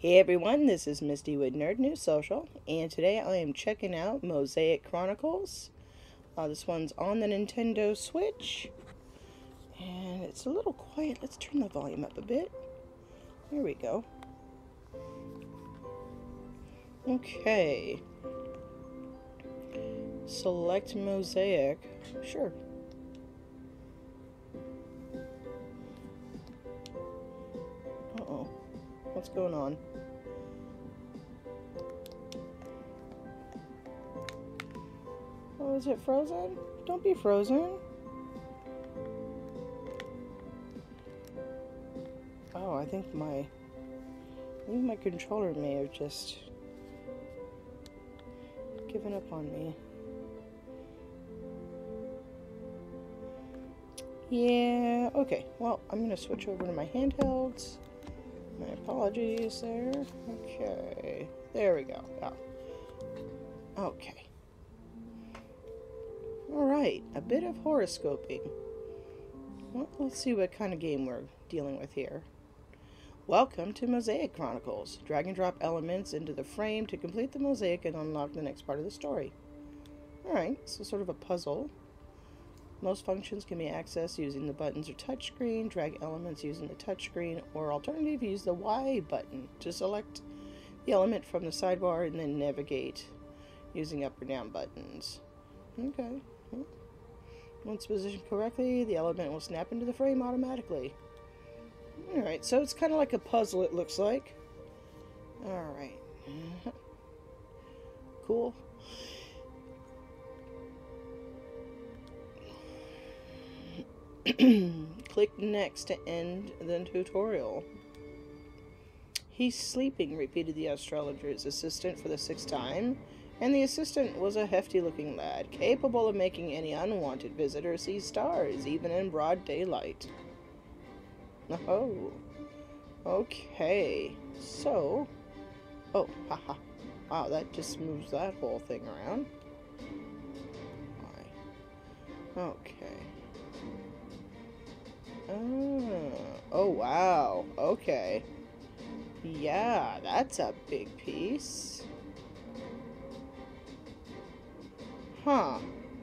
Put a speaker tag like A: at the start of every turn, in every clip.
A: Hey everyone, this is Misty with Nerd News Social, and today I am checking out Mosaic Chronicles. This one's on the Nintendo Switch, and it's a little quiet. Let's turn the volume up a bit. There we go. Okay. Select Mosaic. Sure. Uh-oh. What's going on? Oh, is it frozen? Don't be frozen. Oh, I think my controller may have just given up on me. Yeah, okay. Well, I'm gonna switch over to my handhelds. My apologies there. Okay. There we go. Oh. Okay. Alright, a bit of horoscoping. Well, let's see what kind of game we're dealing with here. Welcome to Mosaic Chronicles. Drag and drop elements into the frame to complete the mosaic and unlock the next part of the story. Alright, so sort of a puzzle. Most functions can be accessed using the buttons or touchscreen. Drag elements using the touchscreen, or alternatively, use the Y button to select the element from the sidebar and then navigate using up or down buttons. Okay. Once positioned correctly, the element will snap into the frame automatically. Alright, so it's kind of like a puzzle, it looks like. Alright. Cool. Click next to end the tutorial. He's sleeping, repeated the astrologer's assistant for the 6th time, and the assistant was a hefty-looking lad, capable of making any unwanted visitor see stars, even in broad daylight. Oh, okay. So, oh, haha. Wow, that just moves that whole thing around. Okay. Oh, wow. Okay. Yeah, that's a big piece. Huh.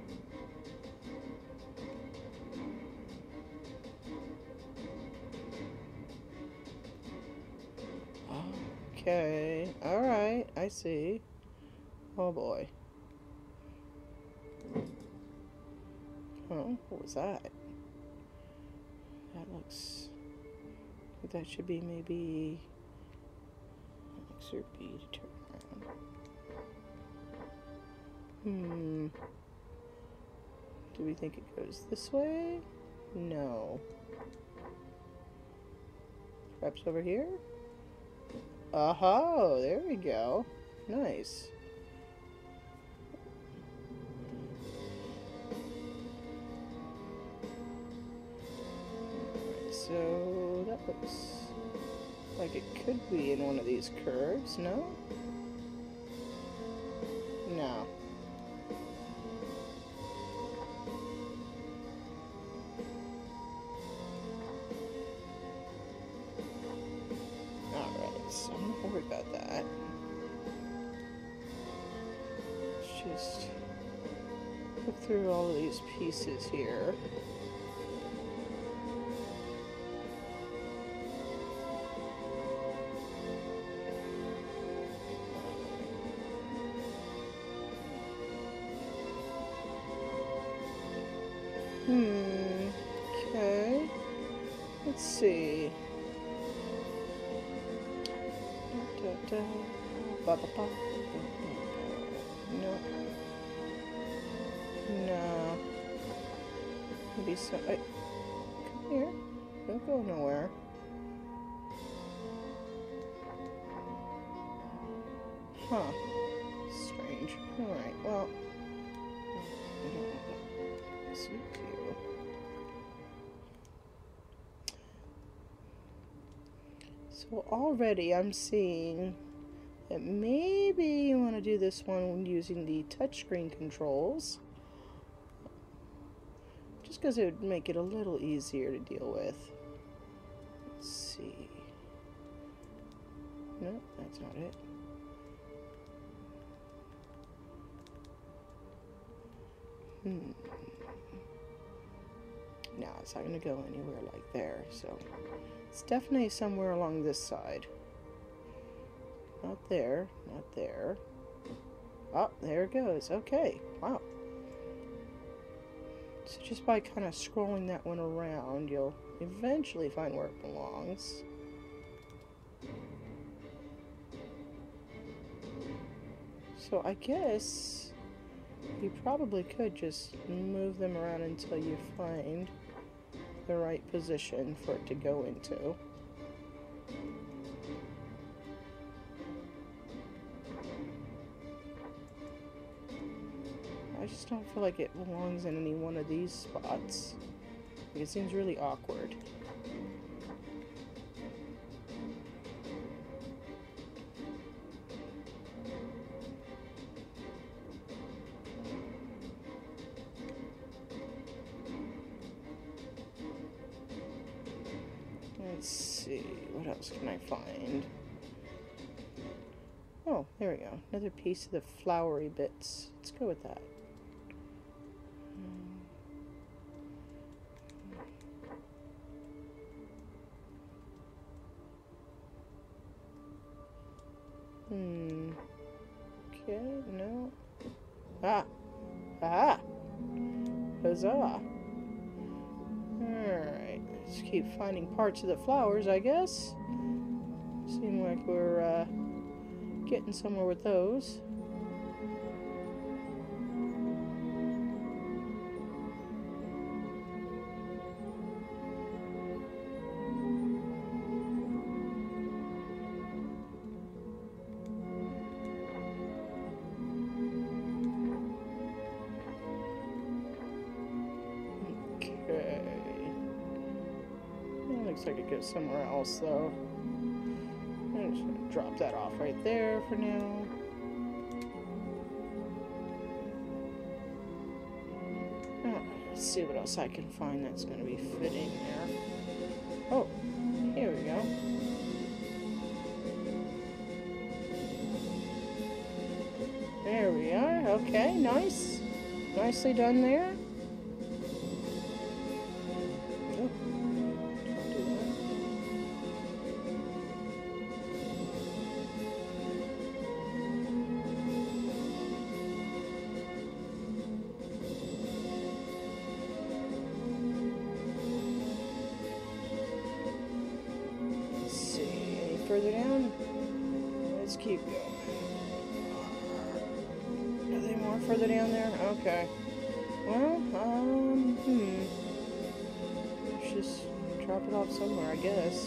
A: Okay. Alright, I see. Oh boy. Oh, what was that? That looks like that should be maybe X or B to turn around. Do we think it goes this way? No. Perhaps over here? Oh, there we go. Nice. So that looks like it could be in one of these curves, no? No. Alright, so I'm not worried about that. Let's just look through all of these pieces here. Okay. Let's see. No. No. Maybe so. Come here. Don't go nowhere. Huh. Strange. Alright, well. I don't know what suits you. So already I'm seeing that maybe you want to do this one using the touchscreen controls. Just because it would make it a little easier to deal with. Let's see. No, that's not it. No, it's not going to go anywhere like there, so it's definitely somewhere along this side. Not there, not there. Oh, there it goes. Okay, wow. So just by kind of scrolling that one around, you'll eventually find where it belongs. So I guess you probably could just move them around until you find the right position for it to go into. I just don't feel like it belongs in any one of these spots. It seems really awkward. Let's see, what else can I find? Oh, there we go. Another piece of the flowery bits. Let's go with that. Okay, no. Ah! Ah! Huzzah! Alright, let's keep finding parts of the flowers, I guess. Seem like we're, getting somewhere with those. Looks like it goes somewhere else, though. I'm just going to drop that off right there for now. Let's see what else I can find that's going to be fitting there. Oh, here we go. There we are. Okay, nice. Nicely done there. Further down. Let's keep going. Nothing more further down there? Okay. Well, let's just drop it off somewhere, I guess.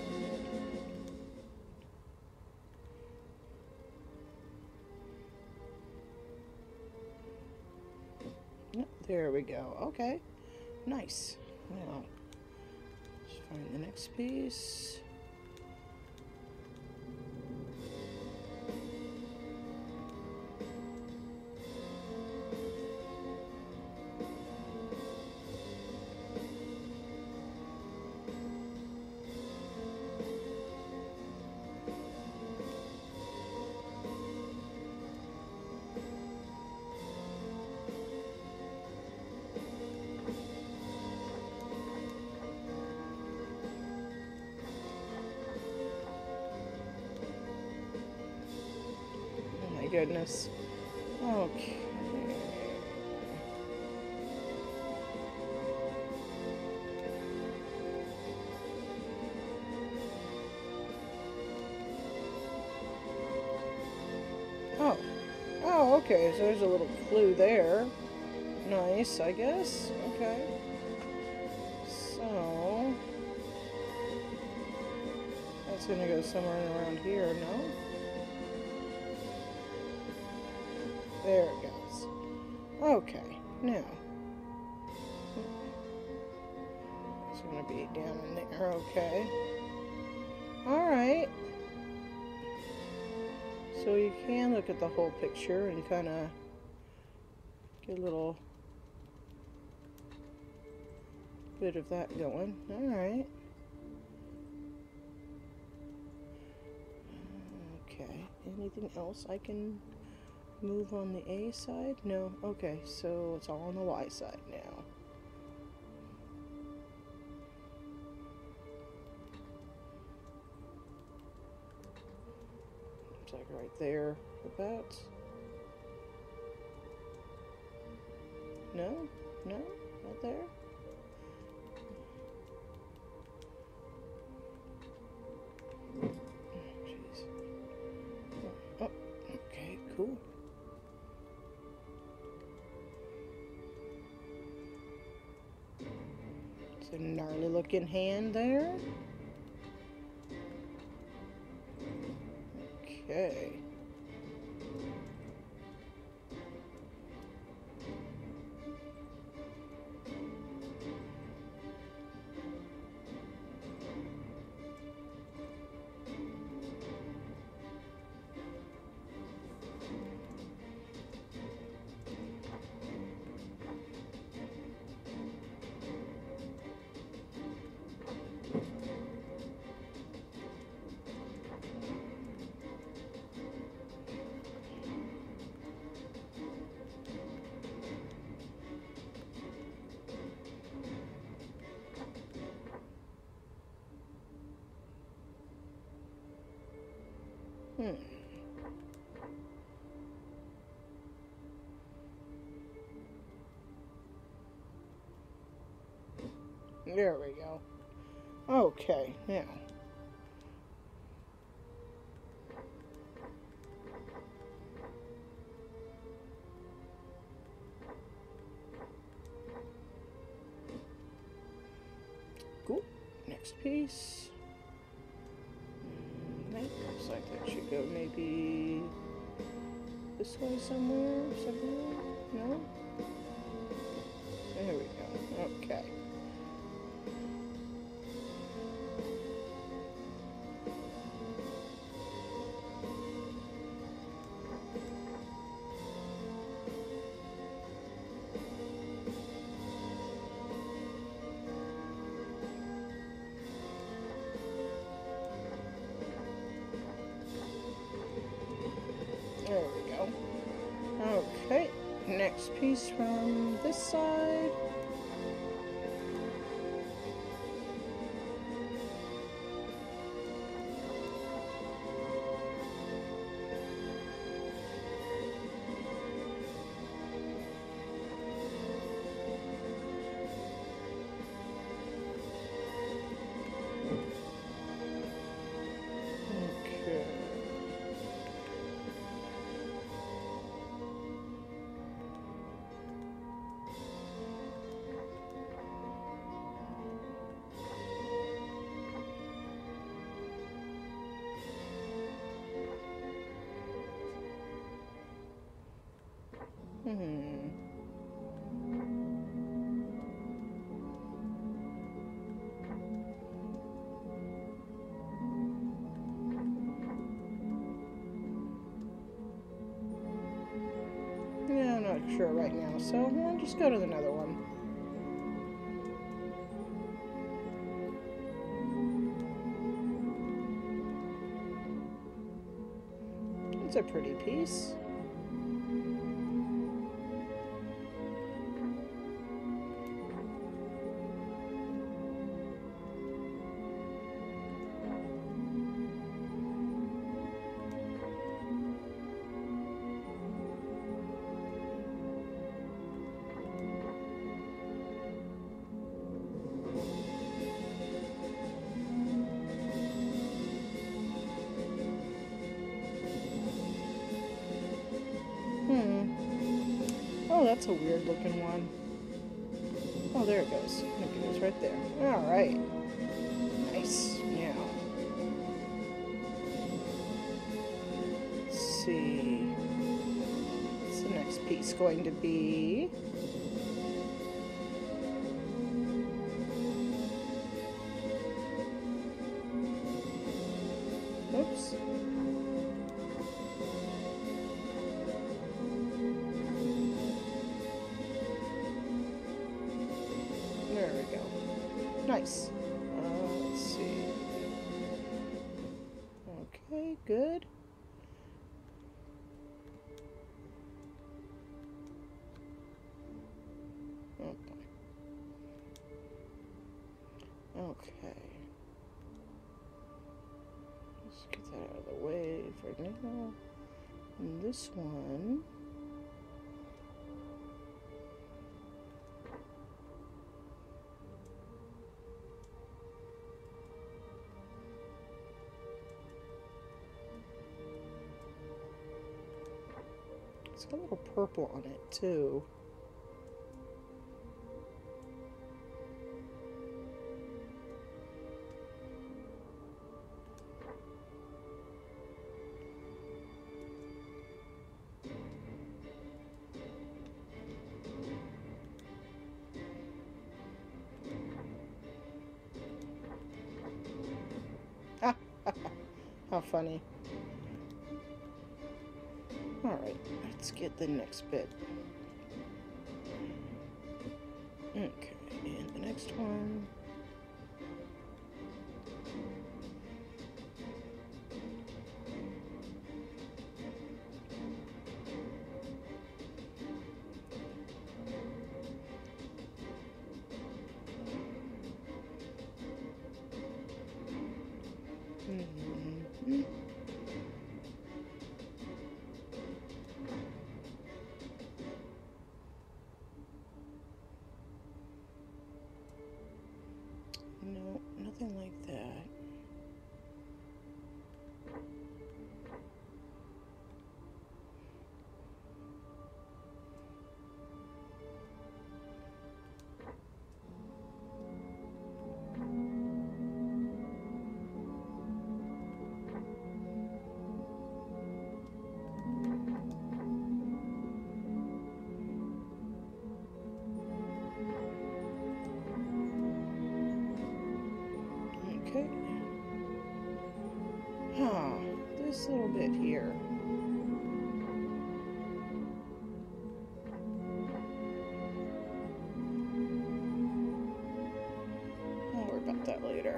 A: Yep, there we go. Okay. Nice. Now, let's find the next piece. Goodness. Okay. Oh, okay, so there's a little clue there. Nice, I guess. Okay. So that's gonna go somewhere around here, no? There it goes. Okay, now it's going to be down in there. Okay. Alright. So you can look at the whole picture and kind of get a little bit of that going. Alright. Okay. anything else I can move on the A side? No? Okay, so it's all on the Y side now. It's like right there, about. No? No? Not there? Jeez. Oh, okay, cool. It's a gnarly looking hand there. Okay. There we go. Okay, now. Cool. Next piece. That looks like that should go maybe this way somewhere. No? There we go. Okay. There we go. Okay, next piece from this side. Yeah, I'm not sure right now, so I'll just go to another one. It's a pretty piece. Oh, that's a weird looking one. Oh, there it goes. It goes right there. Alright. Nice. Now. Let's see. What's the next piece going to be? Oops. There we go. Nice. Let's see. Okay, good. Let's get that out of the way for now. And this one. It's got a little purple on it too. How funny. Alright, let's get the next bit. Okay, and the next one. No, nothing like that. Okay. This little bit here. I'll worry about that later.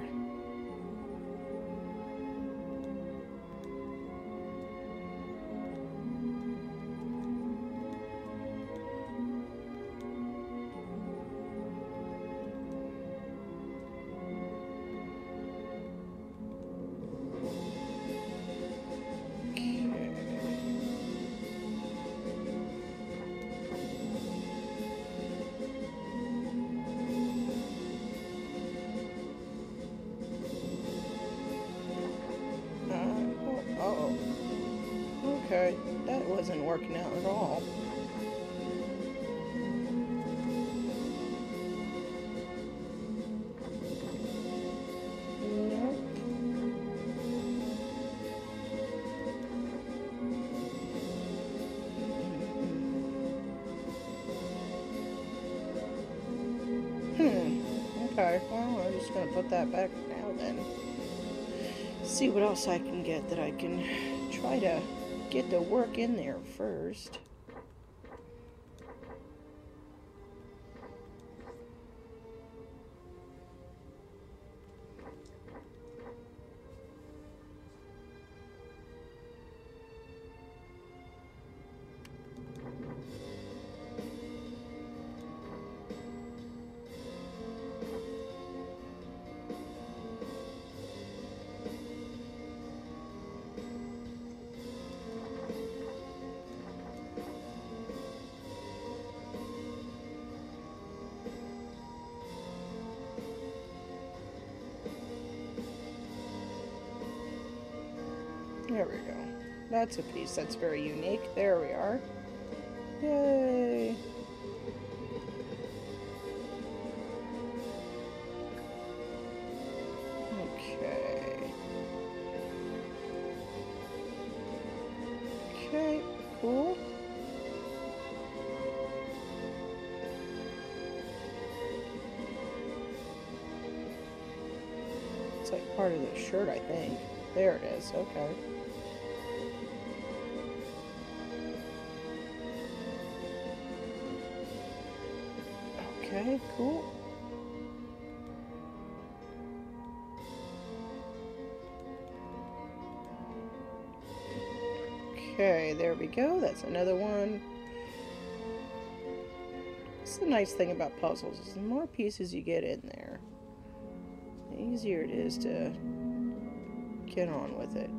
A: Okay, that wasn't working out at all. Nope. Okay, well, I'm just gonna put that back now then. See what else I can get that I can try to get the work in there first. There we go. That's a piece that's very unique. There we are. Yay! Okay. Okay, cool. It's like part of the shirt, I think. There it is. Okay. Okay, cool. Okay, there we go. That's another one. That's the nice thing about puzzles, is the more pieces you get in there, the easier it is to get on with it.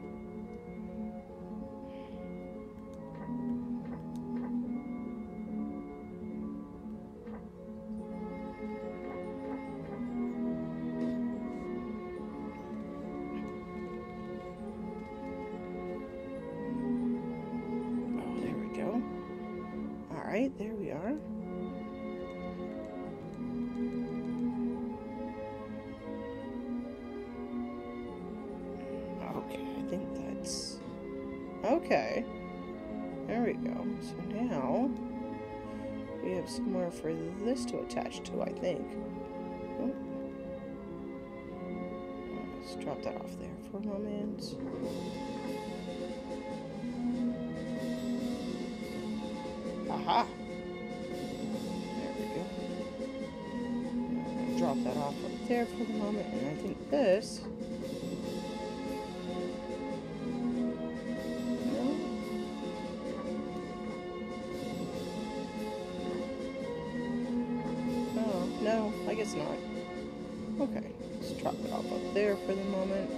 A: Oh, there we go. All right, there we are. Okay, there we go. So now we have somewhere for this to attach to, I think. Oh. Let's drop that off there for a moment. Aha! There we go. Drop that off up there for the moment, and I think this... No, I guess not. Okay, let's drop it off up there for the moment.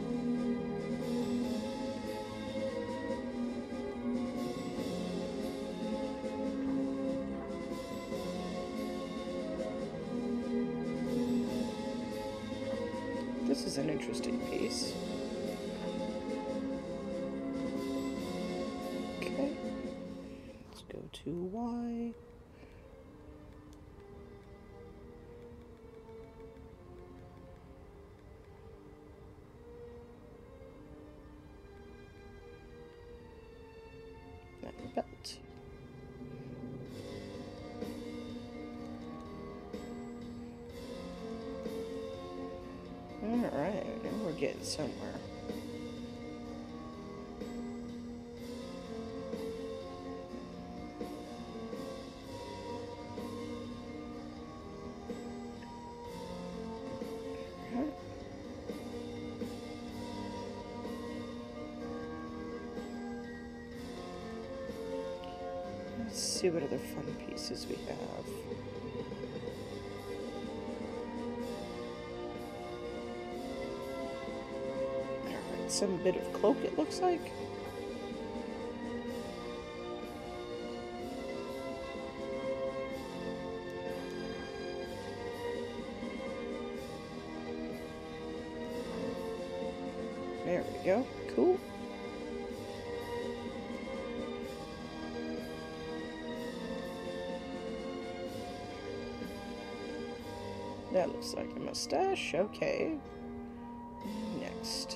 A: This is an interesting piece. Okay, let's go to Y. Belt. Alright, now we're getting somewhere. Let's see what other fun pieces we have. Alright, some bit of cloak it looks like. There we go. Cool. That looks like a mustache. Okay. Next.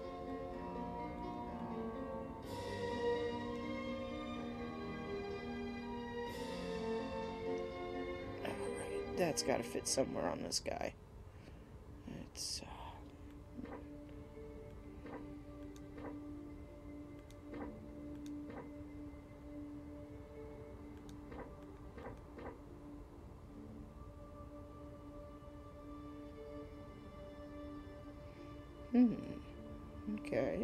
A: Alright, that's got to fit somewhere on this guy. It's okay.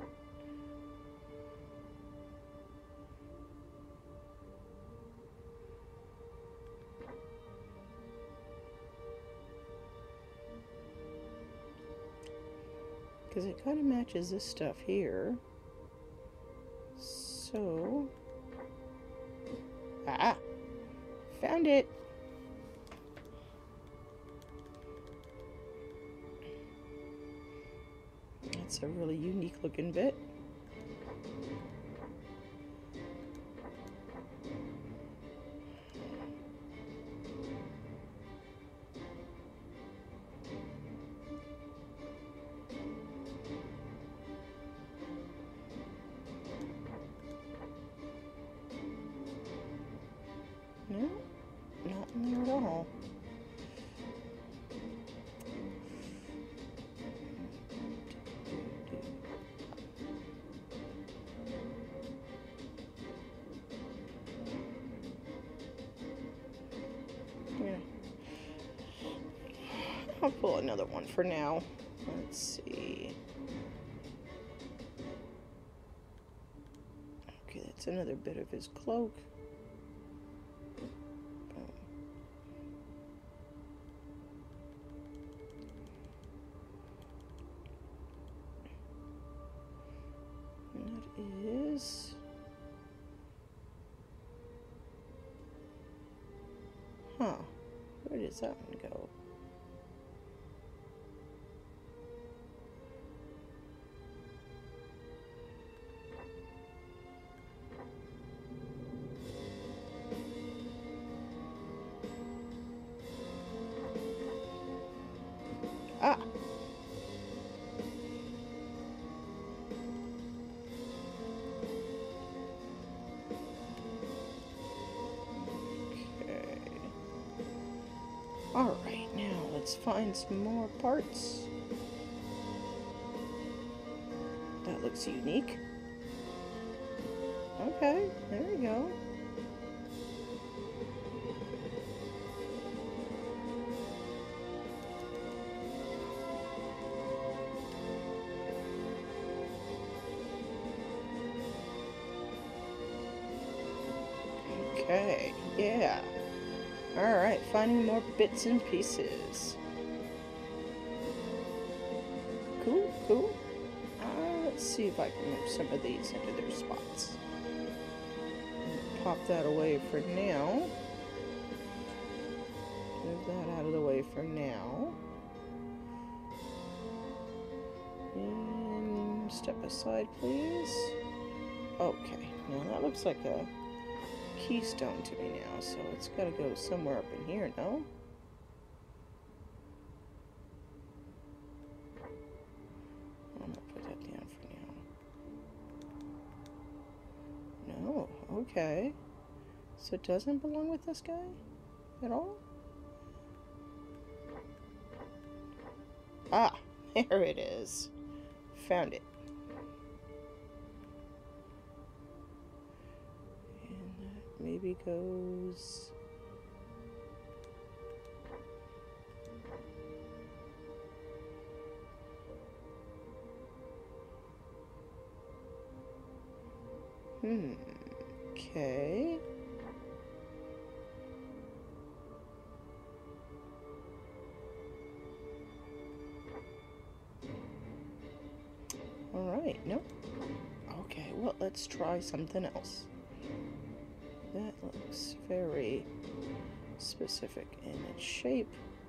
A: Because it kind of matches this stuff here. So... Ah! Found it! That's a really unique looking bit. No, not in there at all. I'll pull another one for now. Let's see. Okay, that's another bit of his cloak. is... Huh. Where does that one go? Ah! Okay. Alright, now let's find some more parts. That looks unique. Okay, there we go. Okay, yeah. Alright, finding more bits and pieces. Cool, cool. Let's see if I can move some of these into their spots. Pop that away for now. Move that out of the way for now. And step aside, please. Okay, now that looks like a keystone to me now, so it's got to go somewhere up in here, no? I'm going to put that down for now. No, okay. So it doesn't belong with this guy at all? Ah, there it is. Found it. Maybe goes... Okay. Alright, nope. Okay, well, let's try something else. That looks very specific in its shape.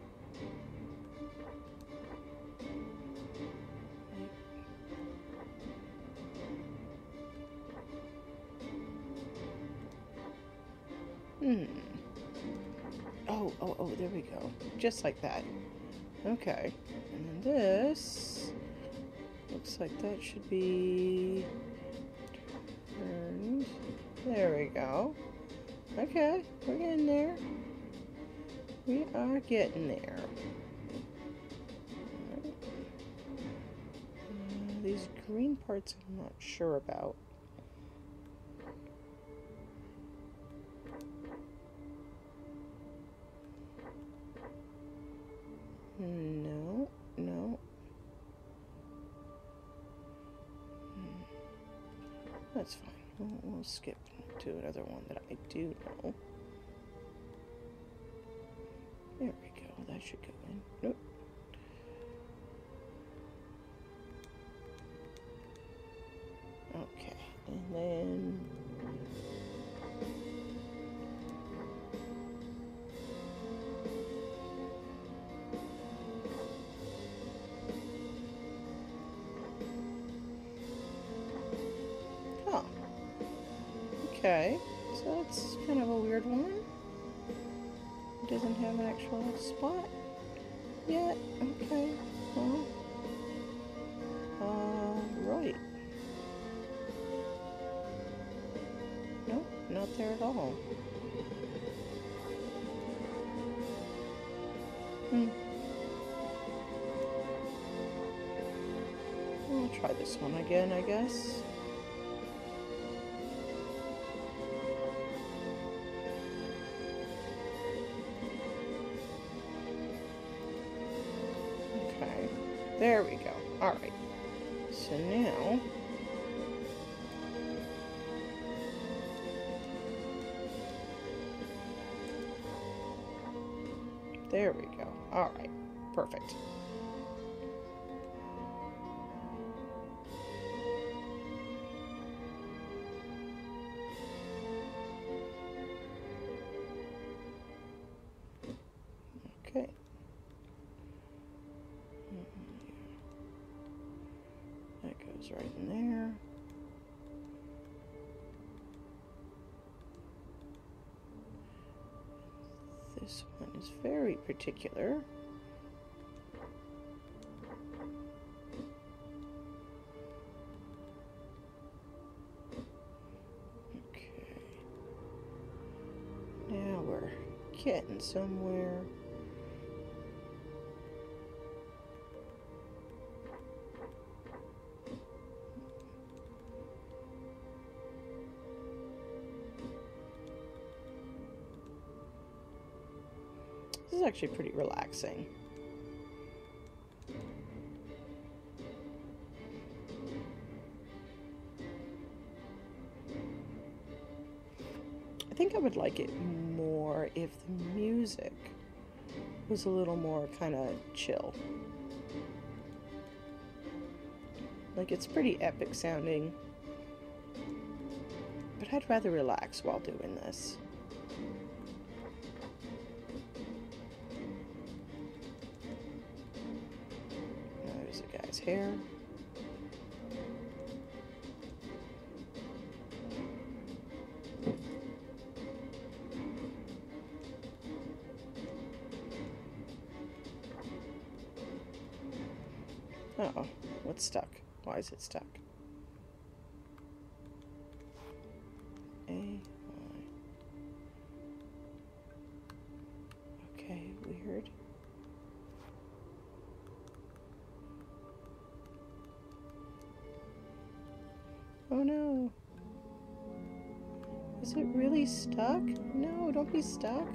A: Oh, there we go. Just like that. Okay. And then this looks like that should be turned. There we go. Okay, we're getting there. We are getting there. Right. These green parts I'm not sure about. No, no. That's fine. We'll skip to another one that I do know. There we go. That should go in. Nope. Okay. And then... Okay, so that's kind of a weird one. It doesn't have an actual spot yet. Okay, well, right. Nope, not there at all. I'll try this one again, I guess. There we go. Alright. So now... There we go. Alright. Perfect. Goes right in there. This one is very particular. Okay. Now we're getting somewhere. This is actually pretty relaxing. I think I would like it more if the music was a little more kind of chill. Like, it's pretty epic sounding, but I'd rather relax while doing this. There's a guy's hair. Uh-oh, what's stuck? Why is it stuck? A-Y. Okay, weird. Oh no. Is it really stuck? No, don't be stuck.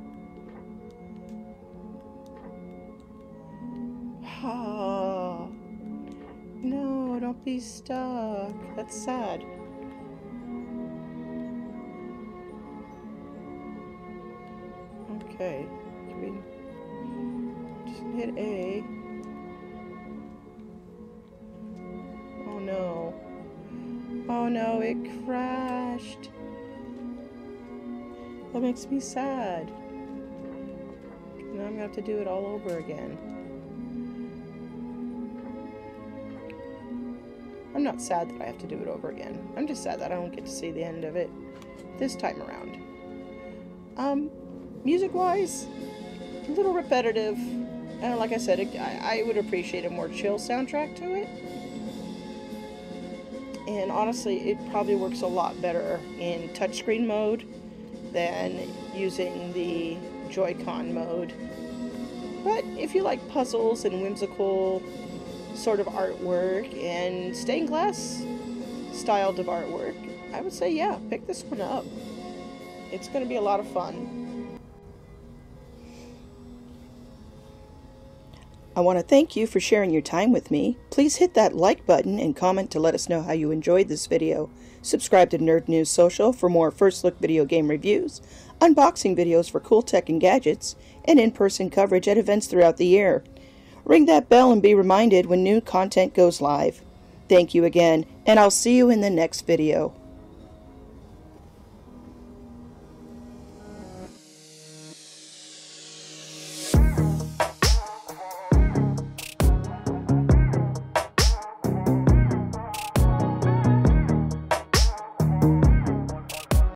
A: Oh. No, don't be stuck. That's sad. Okay. Can we just hit A? Oh no. Oh no, it crashed. That makes me sad. Now I'm gonna have to do it all over again. I'm not sad that I have to do it over again. I'm just sad that I don't get to see the end of it this time around. Music-wise, a little repetitive. And like I said, I would appreciate a more chill soundtrack to it. And honestly, it probably works a lot better in touchscreen mode than using the Joy-Con mode. But if you like puzzles and whimsical sort of artwork and stained glass styled of artwork, I would say, yeah, pick this one up. It's going to be a lot of fun. I want to thank you for sharing your time with me. Please hit that like button and comment to let us know how you enjoyed this video. Subscribe to Nerd News Social for more first look video game reviews, unboxing videos for cool tech and gadgets, and in-person coverage at events throughout the year. Ring that bell and be reminded when new content goes live. Thank you again, and I'll see you in the next video.